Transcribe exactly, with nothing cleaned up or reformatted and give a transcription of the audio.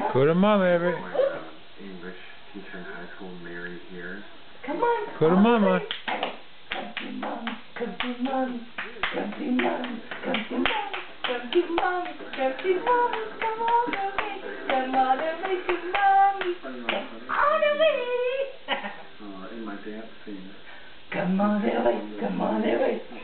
Go to mama, Everett. English teacher in high school, Mary here. Come on. Go to mama. Come to mom. Come to mom. Come to mom. Come to mom. Come to mom. Come to mom. Come on away. Come on away to mommy. Come on away. Uh, in my dance scene. Come on away. Come on away.